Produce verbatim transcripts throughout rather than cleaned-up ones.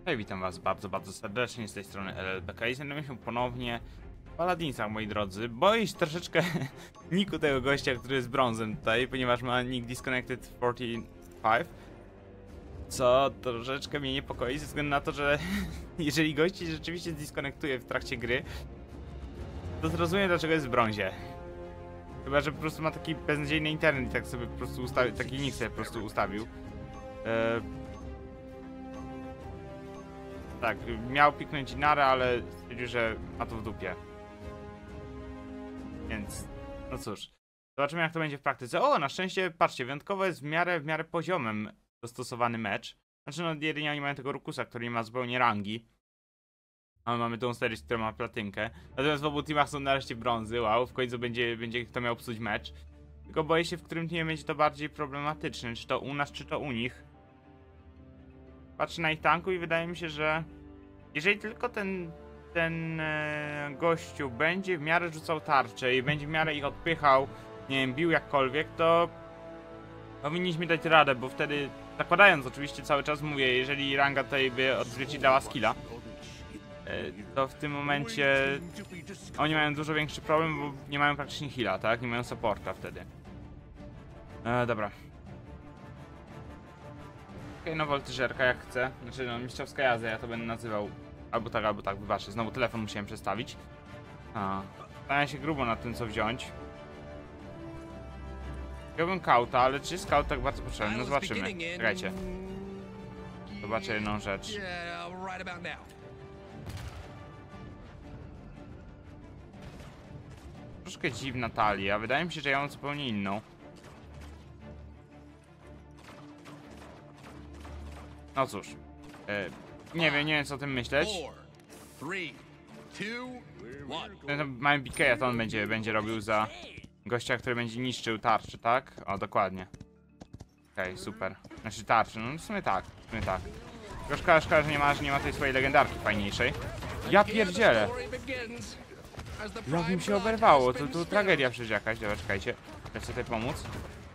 Hej, witam was bardzo, bardzo serdecznie z tej strony L L B K i znajdujemy się ponownie w Paladinsach, moi drodzy. Boję się troszeczkę niku tego gościa, który jest brązem tutaj, ponieważ ma nick Disconnected czterdzieści pięć. Co troszeczkę mnie niepokoi ze względu na to, że jeżeli gość się rzeczywiście zdiskonektuje w trakcie gry, to zrozumiem, dlaczego jest w brązie. Chyba że po prostu ma taki beznadziejny internet i tak sobie po prostu ustawił, taki nick sobie po prostu ustawił. Eee... Tak, miał piknąć Inara, ale stwierdził, że ma to w dupie. Więc, no cóż. Zobaczymy, jak to będzie w praktyce. O, na szczęście, patrzcie, wyjątkowo jest w miarę, w miarę poziomem dostosowany mecz. Znaczy, no jedynie oni mają tego Rukusa, który nie ma zupełnie rangi. A mamy tą serię, która ma platynkę. Natomiast w obu teamach są nareszcie brązy. Wow, w końcu będzie, będzie kto miał psuć mecz. Tylko boję się, w którym teamie będzie to bardziej problematyczne. Czy to u nas, czy to u nich. Patrzę na ich tanku i wydaje mi się, że jeżeli tylko ten, ten e, gościu będzie w miarę rzucał tarczę i będzie w miarę ich odpychał, nie wiem, bił jakkolwiek, to powinniśmy dać radę, bo wtedy, zakładając oczywiście cały czas mówię, jeżeli ranga tutaj by odzwierciedlała skilla, e, to w tym momencie oni mają dużo większy problem, bo nie mają praktycznie heala, tak? Nie mają supporta wtedy. E, dobra. Okej, okay, no woltyżerka jak chcę. Znaczy no mistrzowska jazda, ja to będę nazywał. Albo tak, albo tak, wybaczcie. Znowu telefon musiałem przestawić. A, Stałem się grubo nad tym, co wziąć. Wziąłbym skauta, ale czy scout tak bardzo potrzebny? No zobaczymy. Czekajcie. Zobaczę jedną rzecz. Troszkę dziwna talia. Wydaje mi się, że ja mam zupełnie inną. No cóż, e, nie wiem, nie wiem co o tym myśleć. Mamy B K, a to on będzie, będzie robił za gościa, który będzie niszczył tarczy, tak? O, dokładnie. Okej, okay, super. Znaczy tarczy, no w sumie tak, w sumie tak. Tylko szkoda, szkoda, że nie ma, że nie ma tej swojej legendarki fajniejszej. Ja pierdzielę! Jak mi się oberwało, to tu tragedia przecież jakaś. Dobra, czekajcie, chcę tutaj pomóc.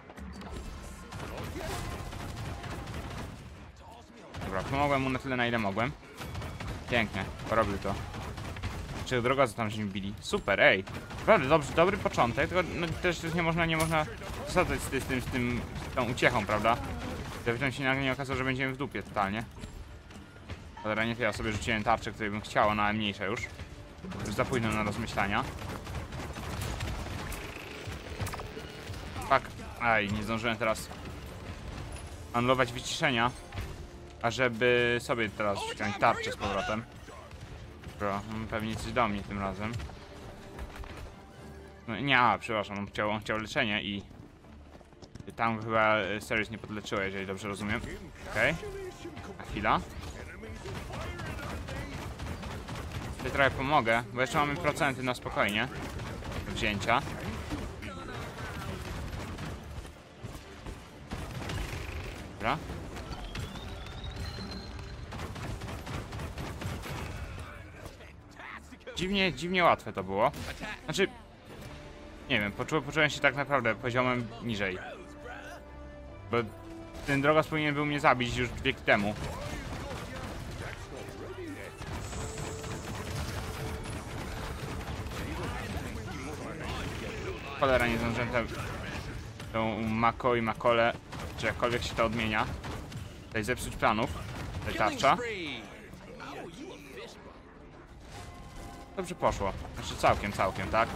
Dobra, pomogłem mu na tyle, na ile mogłem. Pięknie, porobił to. Czy droga, co tam żeśmy bili? Super, ej. Naprawdę, dobrze, dobry początek, tylko no, też, też nie można, nie można przesadzać z, z, tym, z tym, z tą uciechą, prawda? Gdyby się nagle nie okazało, że będziemy w dupie totalnie. Dobra, nie to ja sobie rzuciłem tarczę, której bym chciał, no ale mniejsza już. Już za późno na rozmyślania. Tak, aj, nie zdążyłem teraz anulować wyciszenia. A żeby sobie teraz wziąć tarczę z powrotem. Bro, pewnie coś do mnie tym razem. No, nie, a, przepraszam, on chciał, on chciał leczenie i... Tam chyba Series nie podleczyło, jeżeli dobrze rozumiem. Okej. Okay. A chwila. Tutaj trochę pomogę, bo jeszcze mamy procenty na spokojnie. Do wzięcia. Dobra. Dziwnie, dziwnie łatwe to było. Znaczy, nie wiem, poczu poczułem się tak naprawdę poziomem niżej. Bo ten drogas powinien był mnie zabić już wiek temu. Cholera, nie zdążyłem te, tą Mako i Makole, czy jakkolwiek się to odmienia. Tutaj zepsuć planów. Tutaj tarcza. Dobrze poszło. Znaczy całkiem, całkiem, tak?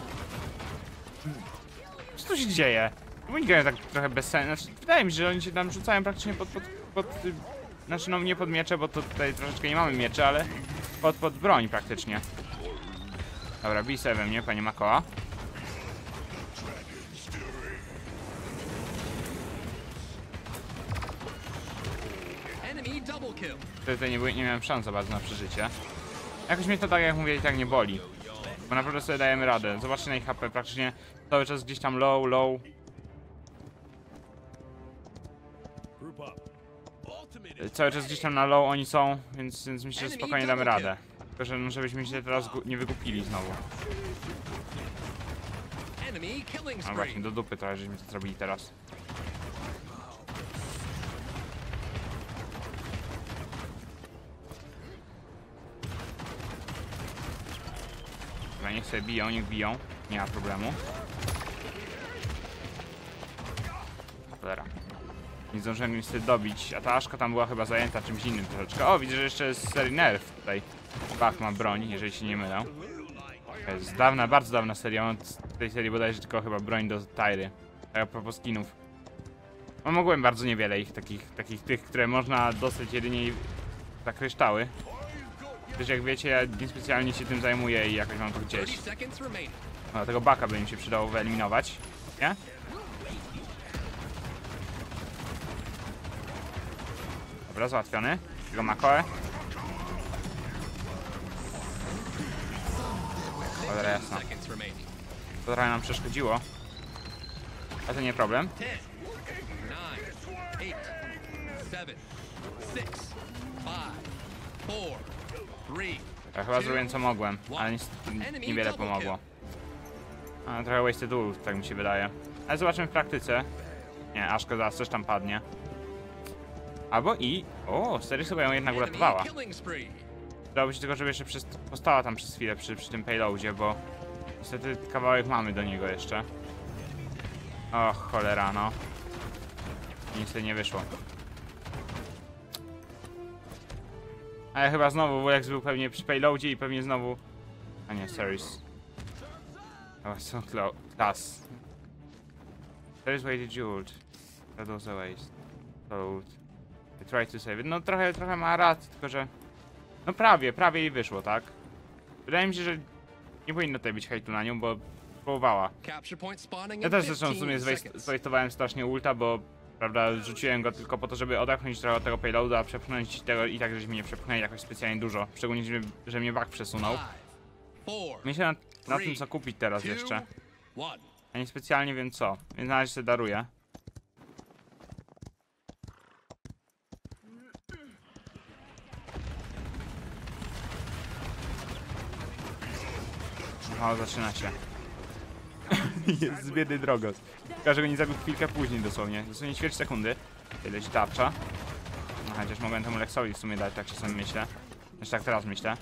Co tu się dzieje? Oni grają tak trochę bez sensu. Znaczy, wydaje mi się, że oni się tam rzucają praktycznie pod, pod, pod... Znaczy no nie pod miecze, bo to tutaj troszeczkę nie mamy mieczy, ale pod, pod broń praktycznie. Dobra, bij sobie we mnie, panie Makoa. Tutaj nie, nie miałem szans za bardzo na przeżycie. Jakoś mnie to tak, jak mówię, i tak nie boli. Bo naprawdę sobie dajemy radę. Zobaczcie na ich H P, praktycznie cały czas gdzieś tam low, low. Cały czas gdzieś tam na low oni są, więc, więc myślę, że spokojnie damy radę. Tylko, że no, żebyśmy się teraz nie wygupili znowu. No właśnie, do dupy trochę, żeśmy to zrobili teraz. Dobra, niech sobie biją, niech biją. Nie ma problemu. Cholera. Nie zdążyłem niestety dobić, a ta Aszka tam była chyba zajęta czymś innym troszeczkę. O, widzę, że jeszcze jest z serii Nerf tutaj. Bach ma broń, jeżeli się nie mylę. To jest dawna, bardzo dawna seria. Mam z tej serii bodajże tylko chyba broń do Tyry. Tak a propos skinów. No, mogłem bardzo niewiele ich, takich, takich tych, które można dostać jedynie za kryształy. Też jak wiecie, ja niespecjalnie się tym zajmuję i jakoś mam to gdzieś. No, tego baka by mi się przydało wyeliminować. Nie? Dobra, załatwiony. Tego Makoe. Cholera jasna. To trochę nam przeszkodziło. A to nie problem. Ja chyba zrobiłem co mogłem, ale niestety niewiele pomogło. A, trochę wasted ult, tak mi się wydaje. Ale zobaczymy w praktyce. Nie, Aszka zaraz też tam padnie. Albo i... O, serio chyba ją jednak uratowała. Dałoby się tylko, żeby jeszcze przez... postała tam przez chwilę przy, przy tym payloadzie, bo... Niestety kawałek mamy do niego jeszcze. Och, cholera, no. Niestety nie wyszło. Ale chyba znowu Wulex był pewnie przy payloadzie i pewnie znowu... A nie, series. Oh, so class. Series waited ult. That was a waste. So... I tried to save it. No trochę, trochę ma rację, tylko że... No prawie, prawie jej wyszło, tak? Wydaje mi się, że nie powinno tutaj być hejtu na nią, bo próbowała. Ja też zresztą w sumie zwejstowałem strasznie ulta, bo prawda, rzuciłem go tylko po to, żeby odepchnąć trochę od tego payloada, a przepchnąć tego i tak, żeśmy nie przepchnęli jakoś specjalnie dużo. Szczególnie, że, że mnie bug przesunął. Myślę nad, nad tym, co kupić teraz jeszcze. A nie specjalnie wiem co, więc na razie sobie daruję. O, zaczyna się. Jest z biedy drogos. Tylko, że go nie zabił chwilkę później dosłownie. Dosłownie ćwierć sekundy. Tyle ci tarcza. No chociaż mogłem temu Lexowi w sumie dać, tak czasem myślę. Znaczy tak teraz myślę.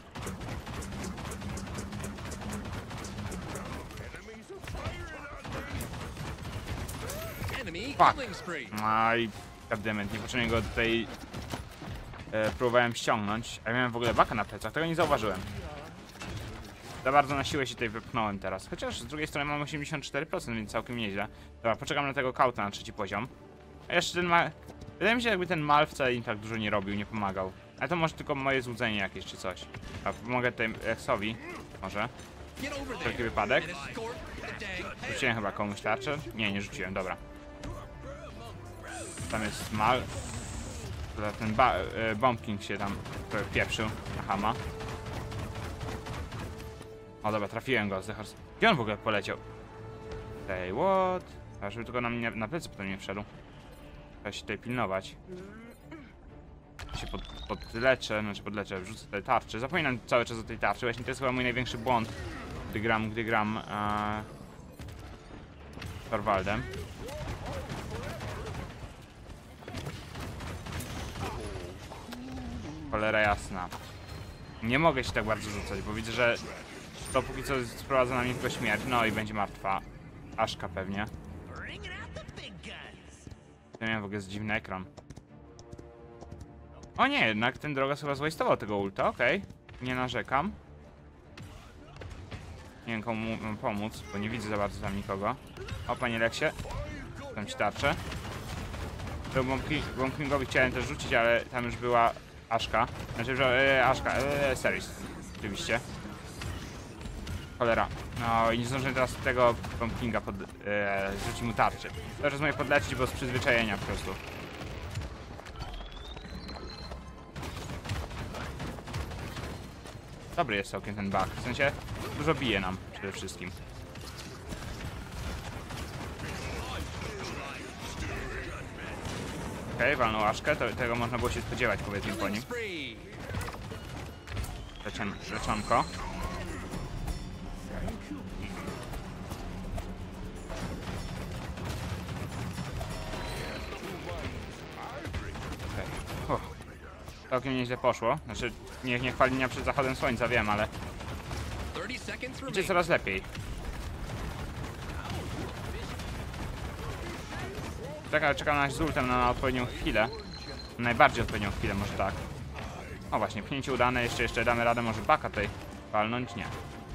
Fuck. No i goddammit, niepotrzebnie go tutaj e, próbowałem ściągnąć. A ja miałem w ogóle baka na plecach, tego nie zauważyłem. Za bardzo na siłę się tutaj wypchnąłem teraz. Chociaż z drugiej strony mam osiemdziesiąt cztery procent, więc całkiem nieźle. Dobra, poczekam na tego kauta na trzeci poziom. A jeszcze ten ma... Wydaje mi się, jakby ten mal wcale im tak dużo nie robił, nie pomagał. Ale to może tylko moje złudzenie jakieś czy coś. A pomogę tutaj Exowi. Może. Wszelki wypadek. Rzuciłem chyba komuś tarczę? Nie, nie rzuciłem, dobra. Tam jest mal. Ten ba e, Bomb King się tam pieprzył na Hama. O dobra, trafiłem go, Zechars. Gdzie on w ogóle poleciał? Say what? A żeby tylko na mnie na plecy potem nie wszedł. Trzeba się tutaj pilnować. Się pod, podleczę, znaczy podleczę, wrzucę te tarcze. Zapominam cały czas o tej tarczy, właśnie to jest chyba mój największy błąd. Gdy gram, gdy gram e... Thorwaldem. Cholera jasna. Nie mogę się tak bardzo rzucać, bo widzę, że to póki co sprowadza na mnie tylko śmierć. No i będzie martwa. Aszka pewnie. To miałem w ogóle z dziwny ekran. O nie, jednak ten droga chyba zwajstował tego ulta, okej. Okay. Nie narzekam. Nie wiem komu mam pomóc, bo nie widzę za bardzo tam nikogo. O panie Leksie. Tam ci tarczę. Bomb Kingowi chciałem też rzucić, ale tam już była Aszka. Znaczy, że e, Aszka, e, series. Oczywiście. Cholera. No i nie zdążyłem teraz tego Bomb Kinga pod, e, rzucić mu tarczy. Teraz mogę podlecieć, bo z przyzwyczajenia po prostu. Dobry jest całkiem ten bug. W sensie dużo bije nam przede wszystkim. Okej, okay, walnął Aszkę, to, tego można było się spodziewać, powiedzmy po nim. Lecion, leczonko. Okay. Uh. Całkiem nieźle poszło. Znaczy, nie, nie chwali mnie przed zachodem słońca, wiem, ale... idzie coraz lepiej. Czekam, czekam na z ultem na odpowiednią chwilę. Najbardziej odpowiednią chwilę, może tak. O właśnie, pchnięcie udane, jeszcze jeszcze damy radę może baka tutaj walnąć, nie.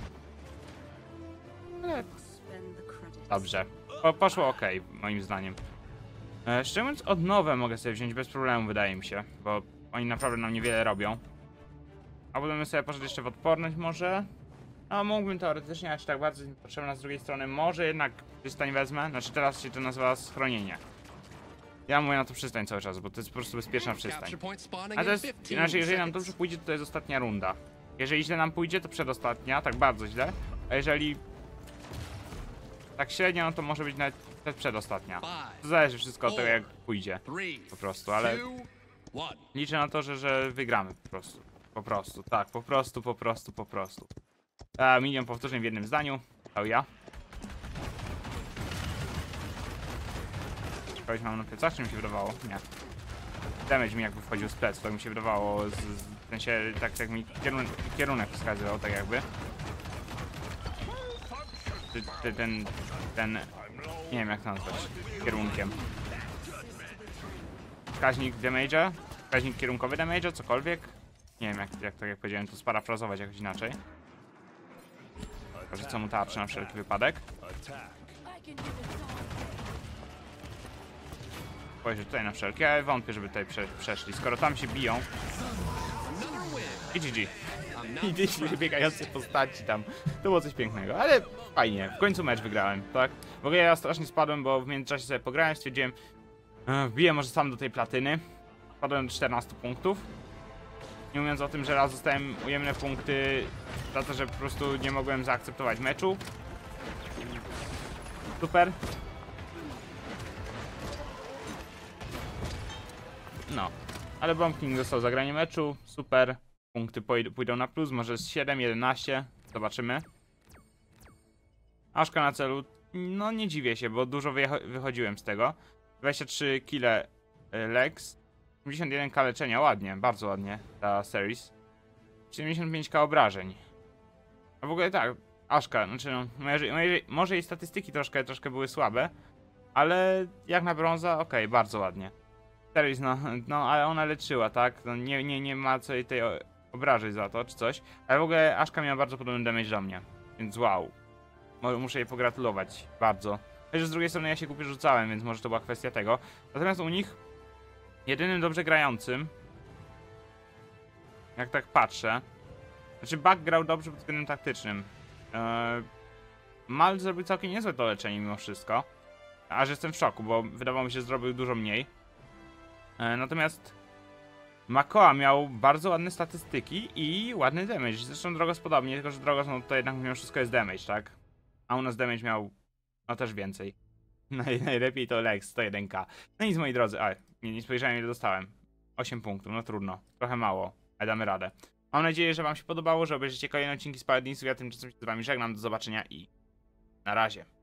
Dobrze, po, poszło ok, moim zdaniem. E, szczerze mówiąc, odnowę mogę sobie wziąć bez problemu, wydaje mi się, bo oni naprawdę nam niewiele robią. A potem sobie poszedł jeszcze w odporność może. No mógłbym teoretycznie, ale czy tak bardzo jest potrzebna z drugiej strony. Może jednak przystań wezmę, znaczy teraz się to nazywa schronienie. Ja mówię na to przystań cały czas, bo to jest po prostu bezpieczna przystań. A to jest, znaczy jeżeli nam dobrze pójdzie, to to jest ostatnia runda. Jeżeli źle nam pójdzie, to przedostatnia, tak bardzo źle. A jeżeli tak średnio, no to może być nawet przedostatnia. To zależy wszystko od tego, jak pójdzie. Po prostu, ale liczę na to, że, że wygramy po prostu. Po prostu, tak, po prostu, po prostu, po prostu. A, milion powtórzeń w jednym zdaniu. To ja. Kogoś mam na plecach, czy mi się wydawało? Nie. Damage mi jakby wchodził z plec, tak mi się wydawało, z, z, w sensie tak jak mi kierunek, kierunek wskazywał, tak jakby. Ty, ty, ten, ten, nie wiem jak to nazwać, kierunkiem. Wskaźnik damage'a, wskaźnik kierunkowy damage'a, cokolwiek. Nie wiem jak, jak to jak powiedziałem, to sparafrazować jakoś inaczej. Rzucę mu tarczę na wszelki wypadek. Spojrzę tutaj na wszelkie, ja wątpię, żeby tutaj prze, przeszli, skoro tam się biją. I G G. I gdzieś biegające postaci tam. To było coś pięknego, ale fajnie. W końcu mecz wygrałem, tak? W ogóle ja strasznie spadłem, bo w międzyczasie sobie pograłem, stwierdziłem, e, wbiję może sam do tej platyny. Spadłem do czternastu punktów. Nie mówiąc o tym, że raz dostałem ujemne punkty za to, że po prostu nie mogłem zaakceptować meczu. Super. No, ale Bomb King dostał zagranie meczu, super. Punkty pójdą na plus, może z siedem, jedenaście, zobaczymy. Aszka na celu, no nie dziwię się, bo dużo wychodziłem z tego. dwadzieścia trzy kile legs, siedemdziesiąt jeden k leczenia, ładnie, bardzo ładnie ta series. siedemdziesiąt pięć k obrażeń. A w ogóle tak, Aszka, znaczy no, może, może jej statystyki troszkę, troszkę były słabe, ale jak na brąza, okej, okay, bardzo ładnie. Series, no, no, ale ona leczyła, tak? No, nie, nie, nie ma co jej tej obrażeń za to, czy coś. Ale w ogóle Aszka miała bardzo podobny damage do mnie, więc wow. Muszę jej pogratulować, bardzo. Chociaż z drugiej strony ja się głupio rzucałem, więc może to była kwestia tego. Natomiast u nich, jedynym dobrze grającym, jak tak patrzę, znaczy Buck grał dobrze pod względem taktycznym. Eee, Mal zrobił całkiem niezłe to leczenie mimo wszystko. Aż jestem w szoku, bo wydawało mi się, że zrobił dużo mniej. Natomiast Makoa miał bardzo ładne statystyki i ładny damage. Zresztą Drogos podobnie, tylko że Drogos no to jednak mimo wszystko jest damage, tak? A u nas damage miał no też więcej. Naj, najlepiej to Lex, sto jeden k. No nic moi drodzy, a nie, nie spojrzałem ile dostałem. osiem punktów, no trudno. Trochę mało, ale damy radę. Mam nadzieję, że wam się podobało, że obejrzycie kolejne odcinki z Paladinsów. Ja tymczasem się z wami żegnam, do zobaczenia i na razie.